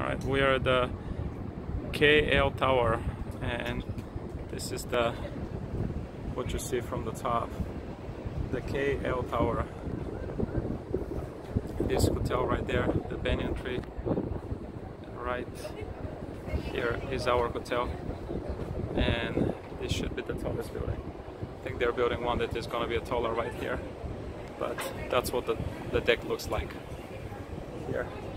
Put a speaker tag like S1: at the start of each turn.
S1: Alright, we are at the KL Tower, and this is what you see from the top. The KL Tower. This hotel right there, the banyan tree. Right here is our hotel, and this should be the tallest building. I think they're building one that is going to be taller right here, but that's what the deck looks like here.